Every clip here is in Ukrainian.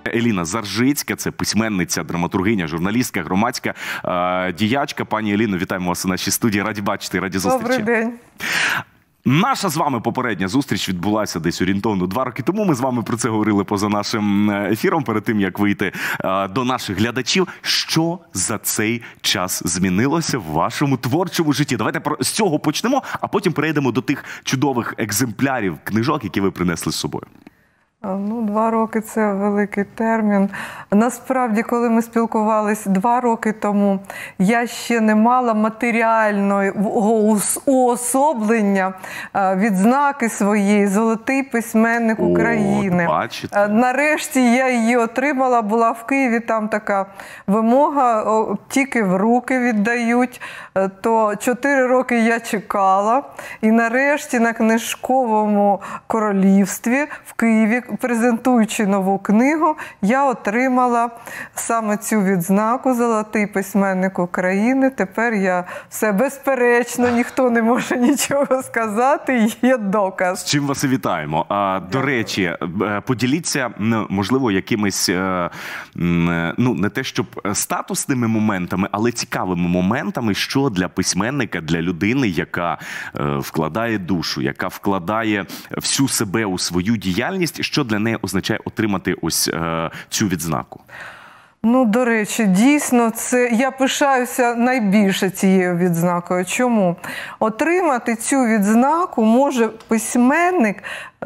Еліна Заржицька, це письменниця, драматургиня, журналістка, громадська діячка. Пані Еліно, вітаємо вас у нашій студії. Раді бачити, раді зустрічі. Добрий день. Наша з вами попередня зустріч відбулася десь орієнтовно 2 роки тому. Ми з вами про це говорили поза нашим ефіром, перед тим, як вийти до наших глядачів. Що за цей час змінилося в вашому творчому житті? Давайте з цього почнемо, а потім перейдемо до тих чудових екземплярів книжок, які ви принесли з собою. Ну, 2 роки – це великий термін. Насправді, коли ми спілкувалися 2 роки тому, я ще не мала матеріального уособлення відзнаки своєї «Золотий письменник України». Бачите. Нарешті я її отримала, була в Києві, там така вимога, тільки в руки віддають. То 4 роки я чекала, і нарешті на Книжковому королівстві в Києві, презентуючи нову книгу, я отримала саме цю відзнаку «Золотий письменник України». Тепер я все безперечно, ніхто не може нічого сказати, є доказ. З чим вас і вітаємо. До речі, поділіться, можливо, якимись, ну, не те щоб статусними моментами, але цікавими моментами, що для письменника, для людини, яка вкладає душу, яка вкладає всю себе у свою діяльність, що для неї означає отримати ось цю відзнаку? Ну, до речі, дійсно, я пишаюся найбільше цією відзнакою. Чому? Отримати цю відзнаку може письменник,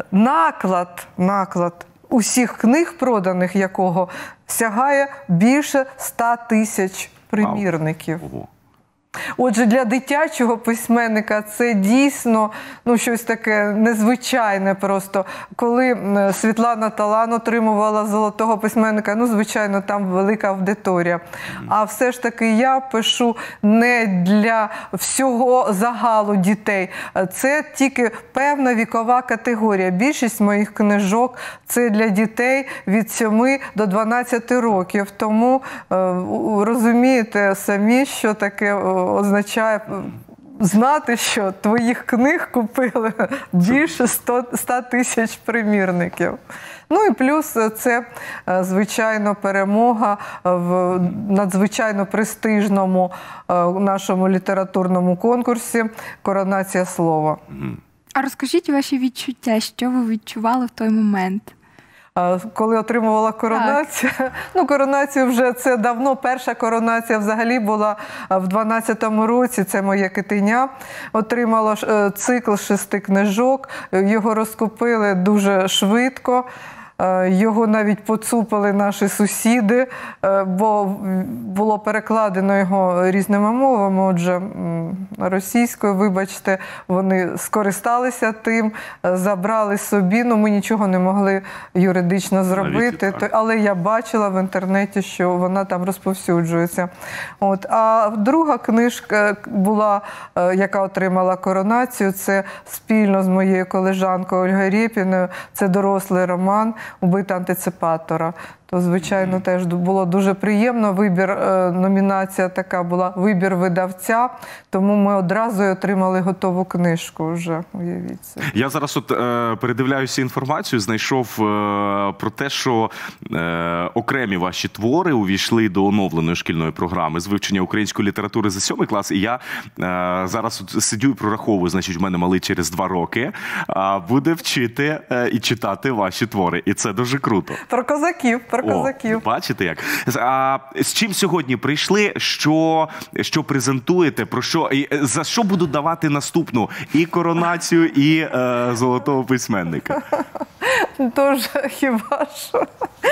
наклад усіх книг, проданих якого, сягає більше 100 тисяч примірників. Ого. Отже, для дитячого письменника це дійсно, ну, щось таке незвичайне просто. Коли Світлана Талан отримувала «Золотого письменника», ну, звичайно, там велика аудиторія. А все ж таки я пишу не для всього загалу дітей. Це тільки певна вікова категорія. Більшість моїх книжок – це для дітей від 7 до 12 років. Тому розумієте самі, що таке означає знати, що твоїх книг купили більше 100 тисяч примірників. Ну і плюс це, звичайно, перемога в надзвичайно престижному нашому літературному конкурсі «Коронація слова». А розкажіть ваші відчуття, що ви відчували в той момент? Коли отримувала коронацію. Ну, коронацію вже це давно. Перша коронація взагалі була в 12-му році. Це моє китеня. Отримала цикл 6 книжок. Його розкупили дуже швидко. Його навіть поцупили наші сусіди, бо було перекладено його різними мовами, отже, російською, вибачте, вони скористалися тим, забрали собі, ну ми нічого не могли юридично зробити, але я бачила в інтернеті, що вона там розповсюджується. От. А друга книжка була, яка отримала коронацію, це спільно з моєю колежанкою Ольгою Рєпіною, це дорослий роман «Убити антиципатора». То, звичайно, теж було дуже приємно. Номінація така була, вибір видавця, тому ми одразу отримали готову книжку вже, уявіть собі. Я зараз от передивляюся інформацію, знайшов про те, що окремі ваші твори увійшли до оновленої шкільної програми з вивчення української літератури за 7 клас, і я зараз от сидю і прораховую, значить, в мене малий через 2 роки буде вчити і читати ваші твори, і це дуже круто. Про козаків, козаків. Бачите як? А з чим сьогодні прийшли? Що презентуєте? За що будуть давати наступну і коронацію, і «Золотого письменника»? Тож, хіба що?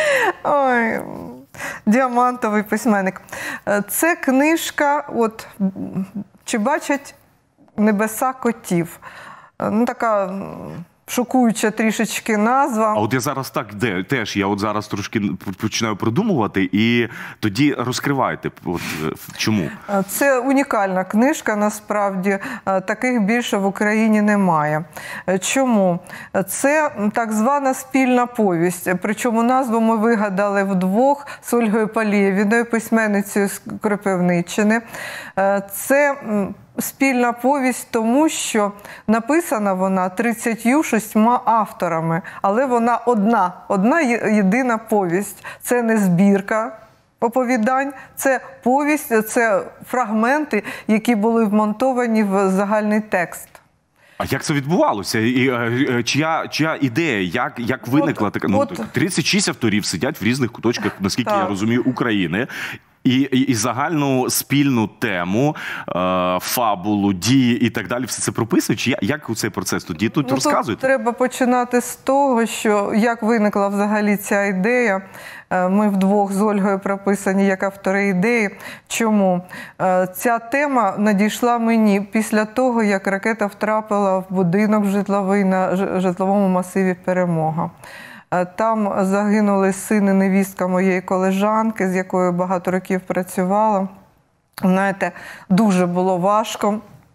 Ой, «Діамантовий письменник». Це книжка, от, «Чи бачать небеса котів». Ну, така шокуюча трішечки назва. А от я зараз так, я от зараз трошки починаю продумувати, і тоді розкривайте, от, чому? Це унікальна книжка, насправді, таких більше в Україні немає. Чому? Це так звана спільна повість, причому назву ми вигадали вдвох з Ольгою Палєвіною, письменницею з Кропивниччини. Це спільна повість тому, що написана вона 36 авторами, але вона одна єдина повість. Це не збірка оповідань, це повість, це фрагменти, які були вмонтовані в загальний текст. А як це відбувалося? І чия ідея? Як виникла така? 36 авторів сидять в різних куточках, наскільки я розумію, України. І загальну спільну тему, фабулу, дії і так далі, все це прописують? Чи як у цей процес тоді тут розказуєте? Тут треба починати з того, що як виникла взагалі ця ідея. Ми вдвох з Ольгою прописані як автори ідеї. Чому? Ця тема надійшла мені після того, як ракета втрапила в будинок житловий на житловому масиві «Перемога». Там загинули син і невістка моєї колежанки, з якою багато років працювала. Знаєте, дуже було важко.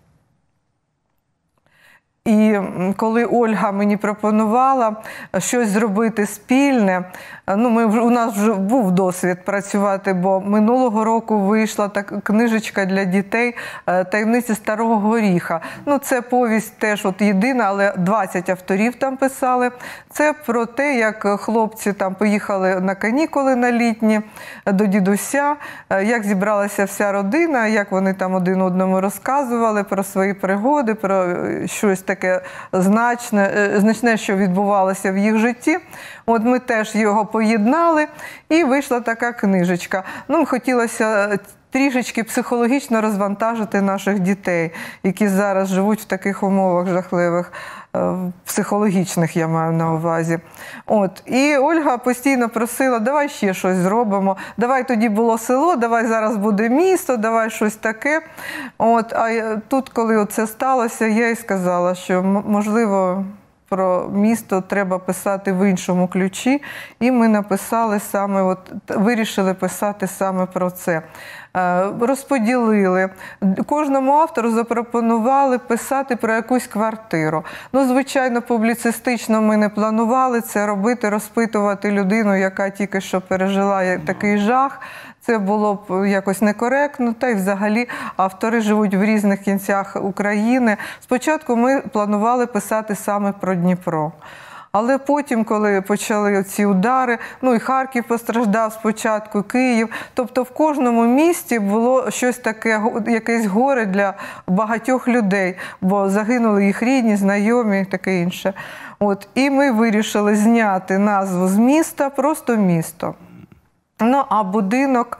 І коли Ольга мені пропонувала щось зробити спільне, у нас вже був досвід працювати, бо минулого року вийшла така книжечка для дітей «Таємниці Старого Горіха». Це повість теж єдина, але 20 авторів там писали. Це про те, як хлопці там поїхали на канікули на літні до дідуся, як зібралася вся родина, як вони там один одному розказували про свої пригоди, про щось таке значне, що відбувалося в їх житті. Ми теж його поєднали, і вийшла така книжечка. Хотілося трішечки психологічно розвантажити наших дітей, які зараз живуть в таких умовах жахливих, психологічних, я маю на увазі. І Ольга постійно просила, давай ще щось зробимо, давай тоді було село, давай зараз буде місто, давай щось таке. А тут, коли це сталося, я їй сказала, що, можливо, про місто треба писати в іншому ключі, і ми написали саме, вирішили писати саме про це. Розподілили. Кожному автору запропонували писати про якусь квартиру. Звичайно, публіцистично ми не планували це робити, розпитувати людину, яка тільки що пережила такий жах. Це було б якось некоректно, та й взагалі автори живуть в різних кінцях України. Спочатку ми планували писати саме про Дніпро. Але потім, коли почали ці удари, і Харків постраждав спочатку, Київ, тобто в кожному місті було щось таке, якесь горе для багатьох людей, бо загинули їх рідні, знайомі і таке інше. І ми вирішили зняти назву з міста, просто місто. А будинок,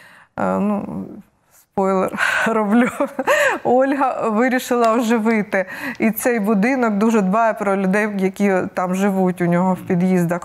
спойлер роблю, Ольга вирішила оживити. І цей будинок дуже дбає про людей, які там живуть у нього в під'їздах.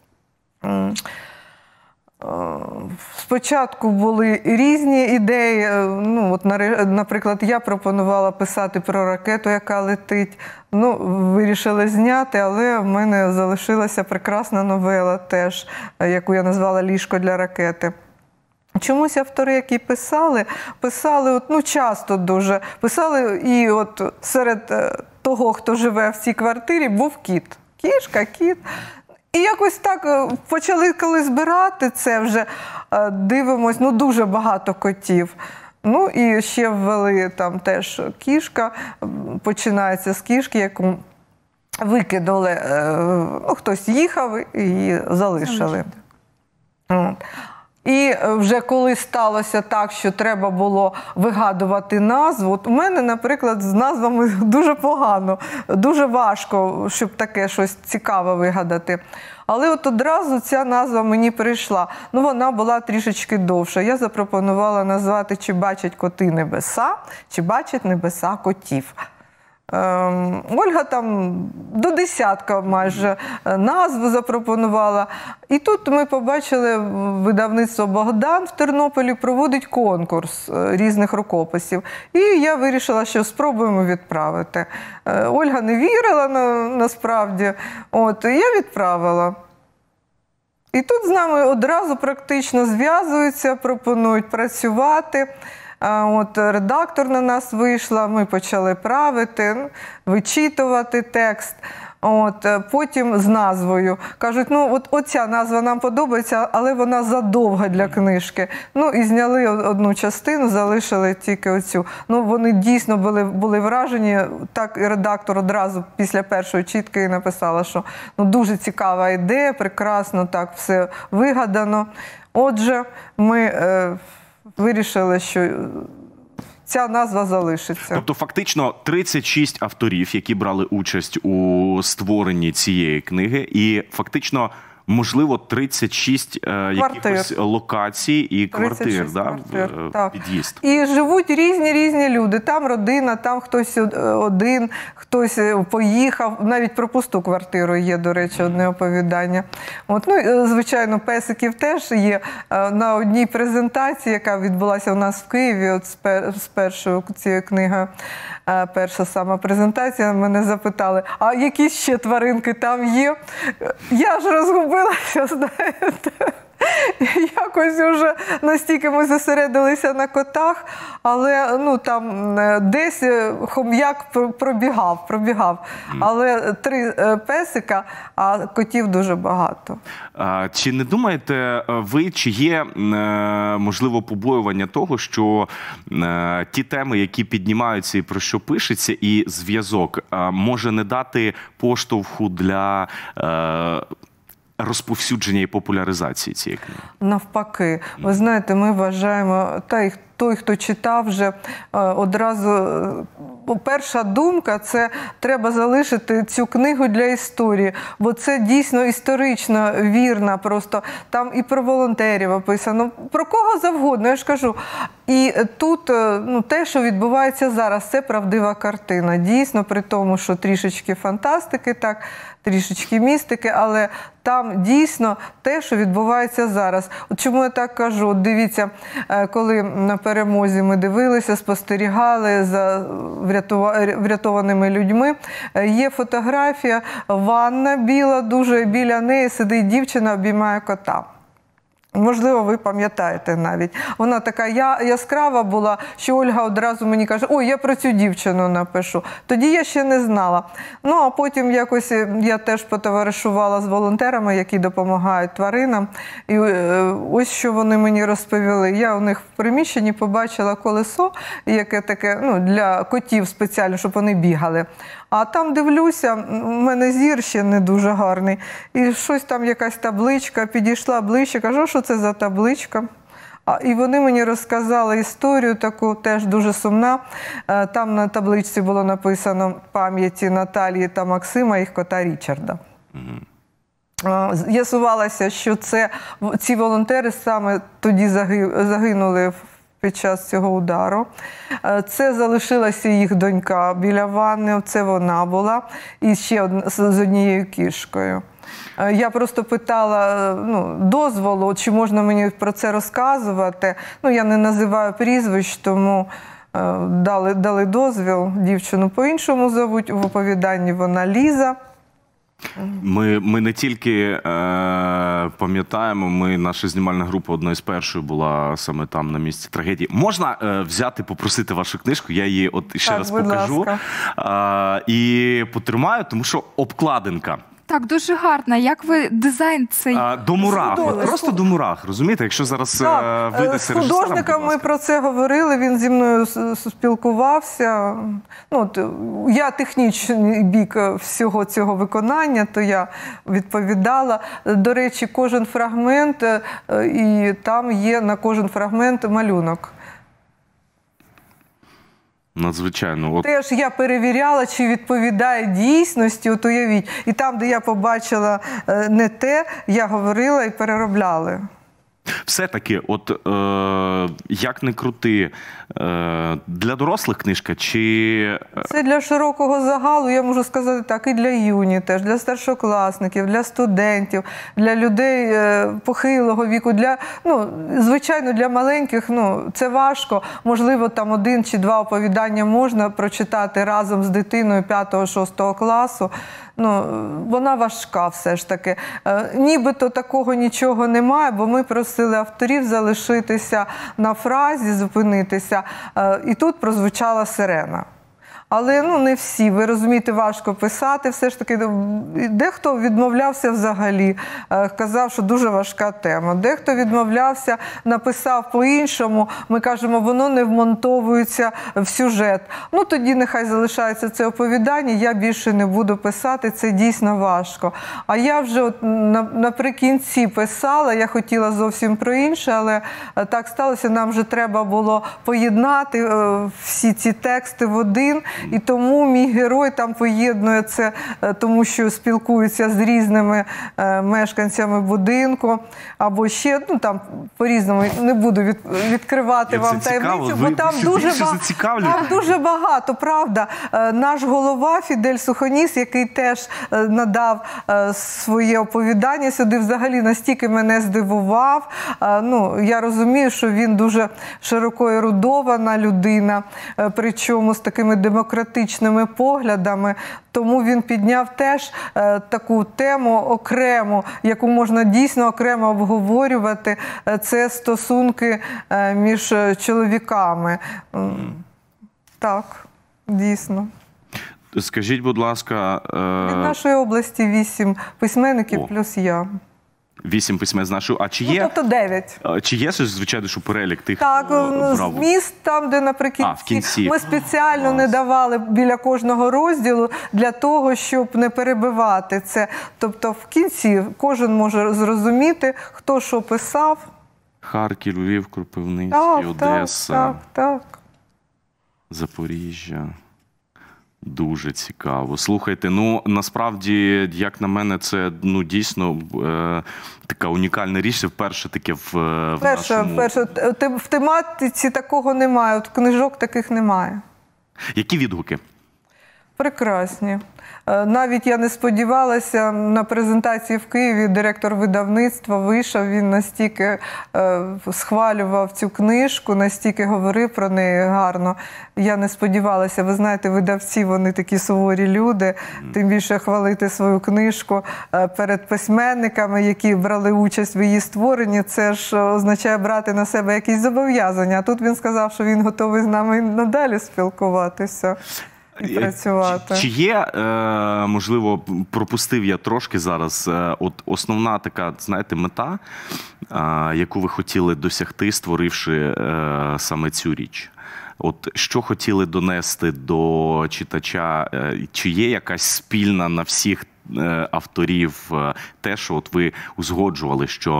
Спочатку були різні ідеї. Наприклад, я пропонувала писати про ракету, яка летить. Вирішили зняти, але в мене залишилася прекрасна новела теж, яку я назвала «Ліжко для ракети». Чомусь автори, які писали часто дуже, писали, і серед того, хто живе в цій квартирі, був кіт. Кішка, кіт. І якось так почали коли збирати це вже, дивимось, дуже багато котів. І ще ввели там теж кішка, починається з кішки, яку викинули, хтось їхав і залишили. І вже коли сталося так, що треба було вигадувати назву, у мене, наприклад, з назвами дуже погано, дуже важко, щоб таке щось цікаве вигадати. Але одразу ця назва мені прийшла. Вона була трішечки довша. Я запропонувала назвати «Чи бачать коти небеса», «Чи бачать небеса котів». Ольга там до десятка майже назв запропонувала. І тут ми побачили, видавництво «Богдан» в Тернополі проводить конкурс різних рукописів. І я вирішила, що спробуємо відправити. Ольга не вірила насправді, я відправила. І тут з нами одразу практично зв'язуються, пропонують працювати. Редактор на нас вийшла, ми почали правити, вичитувати текст. Потім з назвою. Кажуть, ну оця назва нам подобається, але вона задовга для книжки. Ну і зняли одну частину, залишили тільки оцю. Ну вони дійсно були вражені. Так і редактор одразу після першої читки і написала, що ну, дуже цікава ідея, прекрасно так все вигадано. Отже, ми вирішили, що ця назва залишиться. Тобто, фактично, 36 авторів, які брали участь у створенні цієї книги, і фактично, можливо, 36 якихось локацій і квартир, да? Під'їзд. І живуть різні люди. Там родина, там хтось один, хтось поїхав. Навіть про пусту квартиру є, до речі, одне оповідання. Ну, звичайно, песиків теж є. На одній презентації, яка відбулася у нас в Києві, з першою цією книгою, перша сама презентація, мене запитали, а які ще тваринки там є? Я ж розгубилася, знаєте. Якось вже настільки ми зосередилися на котах, але ну, там десь хом'як пробігав. Але 3 песика, а котів дуже багато. Чи не думаєте ви, чи є, можливо, побоювання того, що ті теми, які піднімаються і про що пишеться, і зв'язок, може не дати поштовху для розповсюдження і популяризації цієї книги? Навпаки. Ви знаєте, ми вважаємо, той, хто читав вже одразу, перша думка – це треба залишити цю книгу для історії, бо це дійсно історично вірна просто. Там і про волонтерів описано, про кого завгодно, я ж кажу. І тут ну, те, що відбувається зараз, це правдива картина. Дійсно, при тому, що трішечки фантастики, так, трішечки містики, але там дійсно те, що відбувається зараз. От чому я так кажу? От дивіться, коли на перемозі ми дивилися, спостерігали за врятованими людьми, є фотографія, ванна біла, дуже біля неї сидить дівчина, обіймає кота. Можливо, ви пам'ятаєте навіть. Вона така яскрава була, що Ольга одразу мені каже, ой, я про цю дівчину напишу. Тоді я ще не знала. Ну, а потім якось я теж потоваришувала з волонтерами, які допомагають тваринам. І ось що вони мені розповіли. Я у них в приміщенні побачила колесо, яке таке, ну, для котів спеціально, щоб вони бігали. А там дивлюся, у мене зір ще не дуже гарний. І щось там, якась табличка, підійшла ближче, кажу, що це за табличка? І вони мені розказали історію таку, теж дуже сумна. Там на табличці було написано пам'яті Наталії та Максима, їх кота Річарда. З'ясувалося, що ці волонтери саме тоді загинули під час цього удару. Це залишилася їх донька біля ванни, це вона була, і ще з однією кішкою. Я просто питала дозволу, чи можна мені про це розказувати. Ну, я не називаю прізвищ, тому дали дозвіл. Дівчину по-іншому зовуть, в оповіданні вона Ліза. Ми не тільки пам'ятаємо, наша знімальна група одною з перших була саме там на місці трагедії. Можна взяти, попросити вашу книжку, я її от ще раз покажу і потримаю, тому що обкладинка. Так, дуже гарна. Як ви дизайн цей... До мурах. Просто до мурах, розумієте? Якщо зараз вийде з художником ми про це говорили, він зі мною спілкувався. Ну, я технічний бік всього цього виконання, то я відповідала. До речі, кожен фрагмент, і там є на кожен фрагмент малюнок. Надзвичайно. Теж я перевіряла, чи відповідає дійсності, от уявіть. І там, де я побачила не те, я говорила і переробляли. Все-таки, от як не крути, для дорослих книжка чи... Це для широкого загалу, я можу сказати так, і для юні теж, для старшокласників, для студентів, для людей похилого віку, звичайно, для маленьких, це важко. Можливо, там 1 чи 2 оповідання можна прочитати разом з дитиною 5-6 класу. Вона важка все ж таки. Нібито такого нічого немає, бо ми просили авторів залишитися на фразі, зупинитися. І тут прозвучала сирена. Але не всі. Ви розумієте, важко писати. Все ж таки, дехто відмовлявся взагалі, казав, що дуже важка тема. Дехто відмовлявся, написав по-іншому. Ми кажемо, воно не вмонтовується в сюжет. Тоді нехай залишається це оповідання, я більше не буду писати, це дійсно важко. А я вже наприкінці писала, я хотіла зовсім про інше, але так сталося, нам вже треба було поєднати всі ці тексти в один, і тому мій герой там поєднує це, тому що спілкується з різними мешканцями будинку, або ще, там по-різному, не буду відкривати вам таємницю, бо там дуже багато, правда. Наш голова Фідель Сухоніс, який теж надав своє оповідання сюди, взагалі настільки мене здивував. Я розумію, що він дуже широко ерудована людина, причому з такими демократичними поглядами. Тому він підняв теж таку тему окрему, яку можна дійсно окремо обговорювати. Це стосунки між чоловіками. Так, дійсно. Скажіть, будь ласка... Від нашої області 8 письменників плюс я. 8 письменників з нашої... А чи є... тобто 9. Чи є, звичайно, що перелік тих, так, брав? Зміст там, де наприкінці. В кінці. Ми спеціально не давали біля кожного розділу для того, щоб не перебивати це. Тобто в кінці кожен може зрозуміти, хто що писав. Харків, Львів, Кропивницький, Одеса. Так. Запоріжжя. Дуже цікаво. Слухайте, насправді, як на мене, це дійсно така унікальна річ. Вперше таке в нашому... В тематиці такого немає, книжок таких немає. Які відгуки? Прекрасні. Навіть я не сподівалася, на презентації в Києві директор видавництва вийшов, він настільки схвалював цю книжку, настільки говорив про неї гарно. Я не сподівалася. Ви знаєте, видавці, вони такі суворі люди, тим більше хвалити свою книжку перед письменниками, які брали участь в її створенні, це ж означає брати на себе якісь зобов'язання. А тут він сказав, що він готовий з нами надалі спілкуватися. І працювати. Чи є, можливо, пропустив я трошки зараз, основна така, знаєте, мета, яку ви хотіли досягти, створивши саме цю річ? Що хотіли донести до читача? Чи є якась спільна на всіх авторів те, що ви узгоджували, що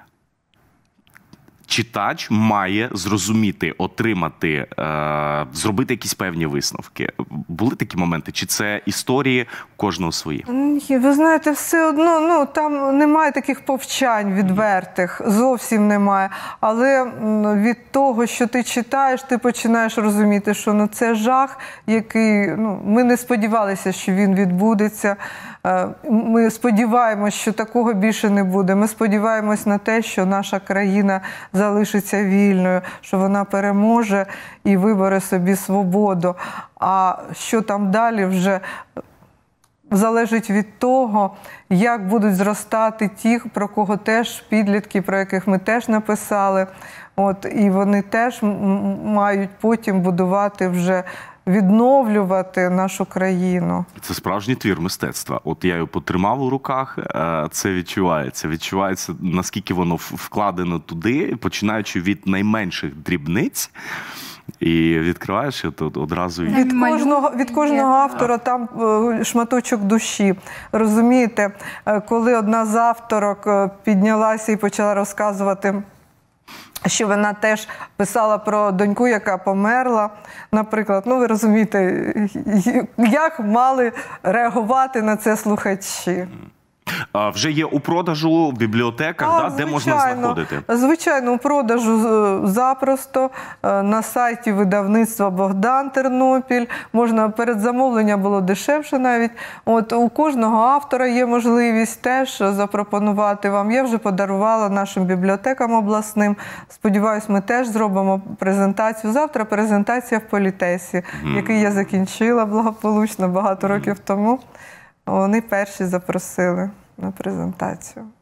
читач має зрозуміти, отримати, зробити якісь певні висновки? Були такі моменти? Чи це історії кожного свої? Ви знаєте, все одно, там немає таких повчань відвертих, зовсім немає. Але від того, що ти читаєш, ти починаєш розуміти, що це жах, який, ми не сподівалися, що він відбудеться. Ми сподіваємось, що такого більше не буде. Ми сподіваємось на те, що наша країна залишиться вільною, що вона переможе і вибере собі свободу. А що там далі вже залежить від того, як будуть зростати ті, про кого теж підлітки, про яких ми теж написали. І вони теж мають потім будувати вже, відновлювати нашу країну. Це справжній твір мистецтва. Я його потримав у руках, це відчувається. Відчувається, наскільки воно вкладено туди, починаючи від найменших дрібниць. І відкриваєш одразу... Від кожного автора там шматочок душі. Розумієте, коли одна з авторок піднялася і почала розказувати, що вона теж писала про доньку, яка померла, наприклад. Ви розумієте, як мали реагувати на це слухачі. Вже є у продажу в бібліотеках, де можна знаходити? Звичайно, у продажу запросто. На сайті видавництва «Богдан» Тернопіль. Можна, передзамовлення було дешевше навіть. У кожного автора є можливість теж запропонувати вам. Я вже подарувала нашим бібліотекам обласним. Сподіваюсь, ми теж зробимо презентацію. Завтра презентація в Політесі, який я закінчила благополучно багато років тому. Вони перші запросили на презентацію.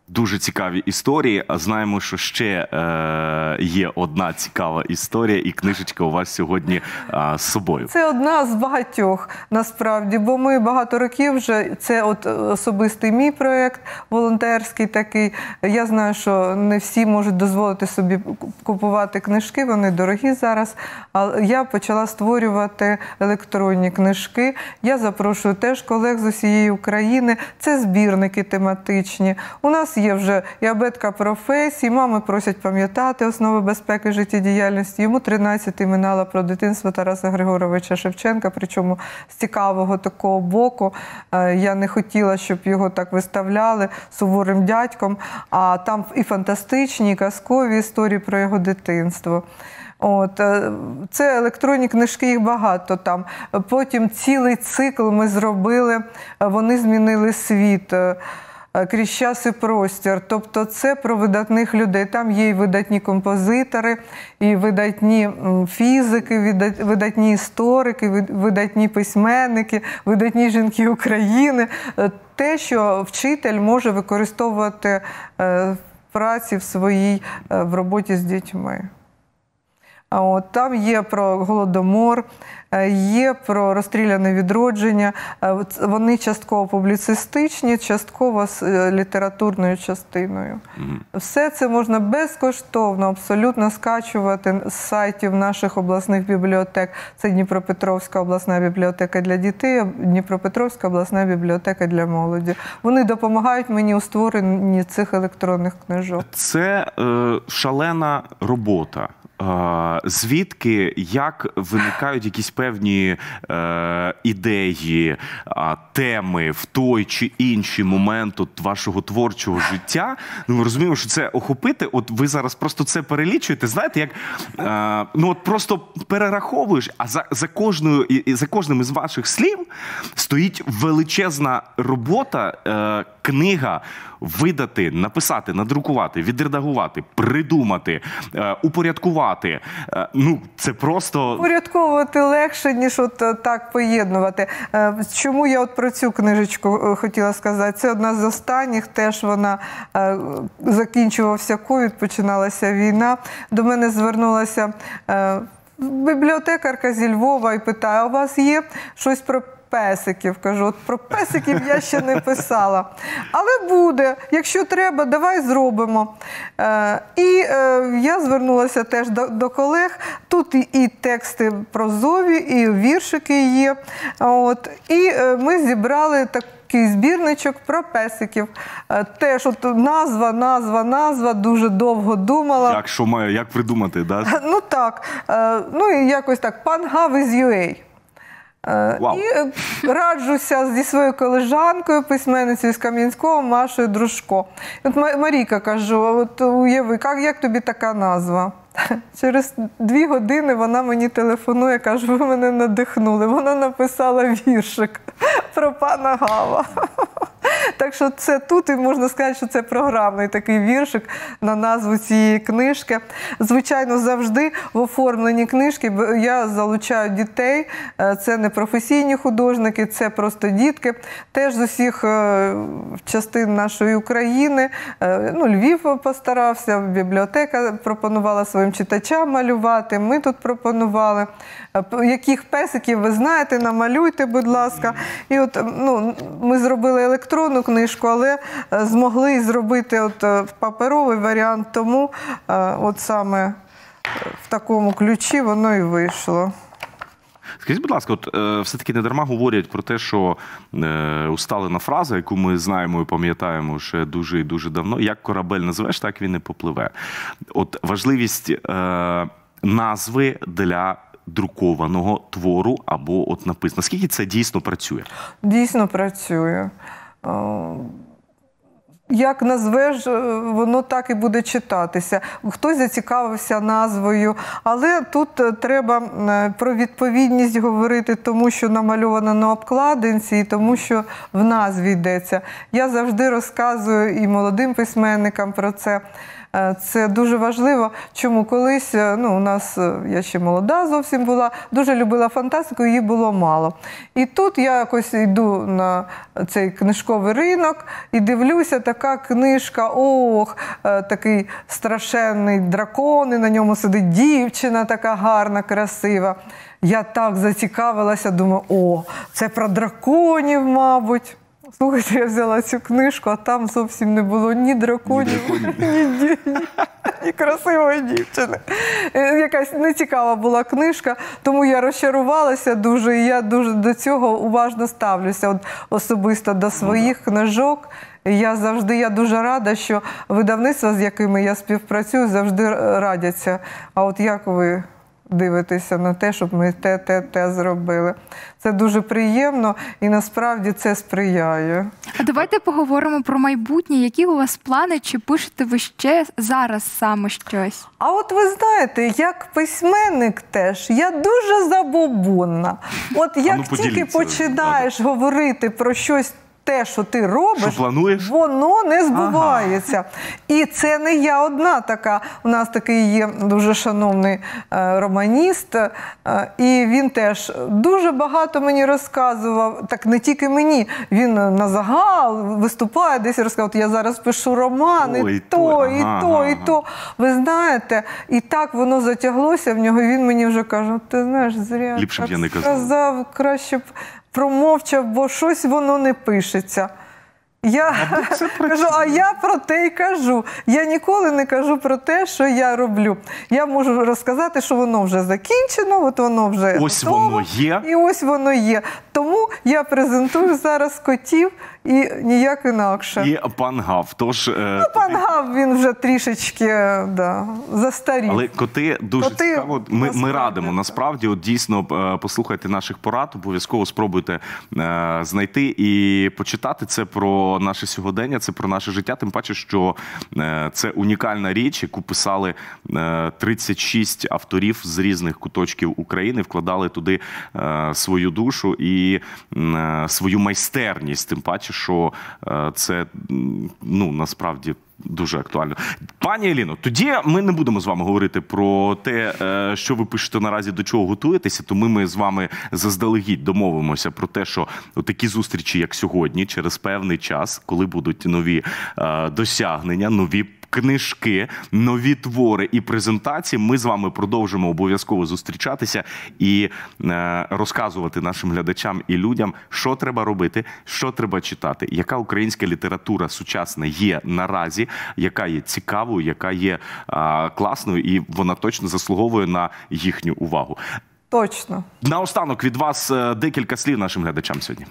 Дуже цікаві історії. А знаємо, що ще є одна цікава історія, і книжечка у вас сьогодні з собою. Це одна з багатьох, насправді, бо ми багато років вже, це от особистий мій проєкт, волонтерський такий. Я знаю, що не всі можуть дозволити собі купувати книжки, вони дорогі зараз. Але я почала створювати електронні книжки. Я запрошую теж колег з усієї України. Це збірники тематичні. У нас є вже і абетка професій, мами просять пам'ятати основи безпеки життєдіяльності. Йому 13 минала про дитинство Тараса Григоровича Шевченка, причому з цікавого такого боку. Я не хотіла, щоб його так виставляли суворим дядьком, а там і фантастичні, і казкові історії про його дитинство. От, це електронні книжки, їх багато там. Потім цілий цикл ми зробили, вони змінили світ. Крізь час і простір. Тобто це про видатних людей. Там є і видатні композитори, і видатні фізики, видатні історики, видатні письменники, видатні жінки України. Те, що вчитель може використовувати в праці в своїй, в роботі з дітьми. От, там є про Голодомор, є про розстріляне відродження. Вони частково публіцистичні, частково з літературною частиною. Все це можна безкоштовно абсолютно скачувати з сайтів наших обласних бібліотек. Це Дніпропетровська обласна бібліотека для дітей, Дніпропетровська обласна бібліотека для молоді. Вони допомагають мені у створенні цих електронних книжок. Це шалена робота. Звідки, як виникають якісь певні ідеї, теми в той чи інший момент от вашого творчого життя? Ну, ми розуміємо, що це охопити. От ви зараз просто це перелічуєте, знаєте, як ну от просто перераховуєш, а за кожним із ваших слів стоїть величезна робота, книга, видати, написати, надрукувати, відредагувати, придумати, упорядкувати. Ну, це просто... Упорядковувати легше, ніж от так поєднувати. Чому я от про цю книжечку хотіла сказати? Це одна з останніх, теж вона закінчувався ковід, починалася війна. До мене звернулася бібліотекарка зі Львова і питає, а у вас є щось про песиків? Кажу, от про песиків я ще не писала. Але буде, якщо треба, давай зробимо. І я звернулася теж до колег. Тут і тексти прозові, і віршики є. От. І ми зібрали такий збірничок про песиків. Теж от назва, дуже довго думала. Як придумати, да? Ну так. Ну і якось так, Пан Гав із UA. Вау. І раджуся зі своєю колежанкою, письменницею з Кам'янського, Машою Дружко. От Марійка, кажу, от уяви, як тобі така назва? Через 2 години вона мені телефонує, каже, ви мене надихнули. Вона написала віршик про пана Гава. Так що це тут, і можна сказати, що це програмний такий віршик на назву цієї книжки. Звичайно, завжди в оформленні книжки я залучаю дітей. Це не професійні художники, це просто дітки. Теж з усіх частин нашої України. Ну, Львів постарався, бібліотека пропонувала своїм читачам малювати. Ми тут пропонували. Яких песиків ви знаєте, намалюйте, будь ласка. І от, ну, ми зробили електронну книжку, але змогли зробити от паперовий варіант, тому от саме в такому ключі воно і вийшло. Скажіть, будь ласка, от все-таки не дарма говорять про те, що усталена фраза, яку ми знаємо і пам'ятаємо ще дуже і дуже давно, як корабель назвеш, так він і попливе. От важливість назви для друкованого твору або от написано. Наскільки це дійсно працює? Дійсно працює. Як назвеш, воно так і буде читатися. Хтось зацікавився назвою, але тут треба про відповідність говорити, тому що намальовано на обкладинці і тому що в назві йдеться. Я завжди розказую і молодим письменникам про це. Це дуже важливо. Чому колись, у нас, я ще молода зовсім була, дуже любила фантастику, її було мало. І тут я якось йду на цей книжковий ринок і дивлюся, така книжка, такий страшенний дракон, і на ньому сидить дівчина така гарна, красива. Я так зацікавилася, думаю, це про драконів, мабуть. Слухайте, я взяла цю книжку, а там зовсім не було ні драконів, ні красивої дівчини. Якась нецікава була книжка, тому я розчарувалася дуже, і я дуже до цього уважно ставлюся, особисто до своїх книжок. Я дуже рада, що видавництва, з якими я співпрацюю, завжди радяться. А от як ви дивитеся на те, щоб ми те зробили? Це дуже приємно і насправді це сприяє. А давайте поговоримо про майбутнє. Які у вас плани? Чи пишете ви ще зараз саме щось? А от ви знаєте, як письменник теж, я дуже забобонна. От як тільки починаєш говорити про щось, те, що ти робиш, воно не збувається. І це не я одна така. У нас такий є дуже шановний романіст, і він теж дуже багато мені розказував, так не тільки мені, він на загал виступає, десь розказав, от я зараз пишу роман, і то. Ви знаєте, і так воно затяглося в нього, і він мені вже каже, ти знаєш, зря ліпше б я не казав, краще б промовчав, бо щось воно не пишеться. Я кажу, а я про те й кажу. Я ніколи не кажу про те, що я роблю. Я можу розказати, що воно вже закінчено, от воно вже ось готово, воно є. І ось воно є. Тому я презентую зараз котів і ніяк інакше. І пан Гав. Тож, пан Гав, він вже трішечки застарів. Але коти дуже цікаво. Ми радимо, насправді, от дійсно послухайте наших порад, обов'язково спробуйте знайти і почитати. Це про наше сьогодення, це про наше життя, тим паче, що це унікальна річ, яку писали 36 авторів з різних куточків України, вкладали туди свою душу і свою майстерність, тим паче, що це, насправді, дуже актуально. Пані Еліно, тоді ми не будемо з вами говорити про те, що ви пишете наразі, до чого готуєтеся, тому ми з вами заздалегідь домовимося про те, що такі зустрічі, як сьогодні, через певний час, коли будуть нові досягнення, нові книжки, нові твори і презентації, ми з вами продовжимо обов'язково зустрічатися і розказувати нашим глядачам і людям, що треба робити, що треба читати, яка українська література сучасна є наразі, яка є цікавою, яка є класною, і вона точно заслуговує на їхню увагу. Точно. Наостанок від вас декілька слів нашим глядачам сьогодні.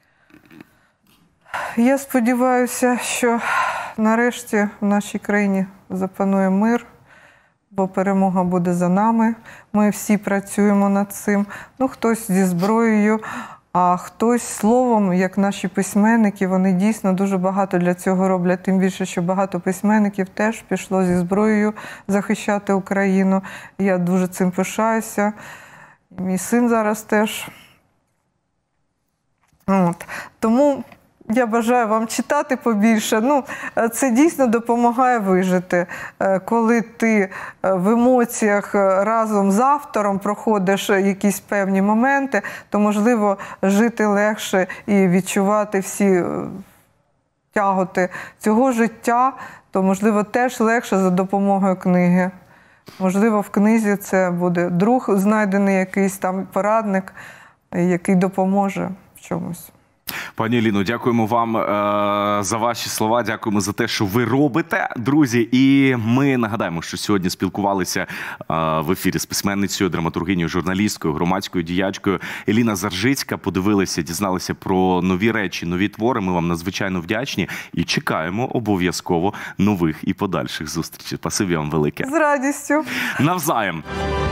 Я сподіваюся, що нарешті в нашій країні запанує мир, бо перемога буде за нами. Ми всі працюємо над цим. Хтось зі зброєю, а хтось словом, як наші письменники, вони дійсно дуже багато для цього роблять. Тим більше, що багато письменників теж пішло зі зброєю захищати Україну. Я дуже цим пишаюся. Мій син зараз теж. Тому я бажаю вам читати побільше. Це дійсно допомагає вижити. Коли ти в емоціях разом з автором проходиш якісь певні моменти, то, можливо, жити легше і відчувати всі тяготи цього життя, то, можливо, теж легше за допомогою книги. Можливо, в книзі це буде друг знайдений, якийсь там порадник, який допоможе в чомусь. Пані Еліно, дякуємо вам за ваші слова, дякуємо за те, що ви робите, друзі. І ми нагадаємо, що сьогодні спілкувалися в ефірі з письменницею, драматургинею, журналісткою, громадською діячкою Еліна Заржицька. Подивилися, дізналися про нові речі, нові твори. Ми вам надзвичайно вдячні і чекаємо обов'язково нових і подальших зустрічей. Спасибі вам велике. З радістю. Навзаєм.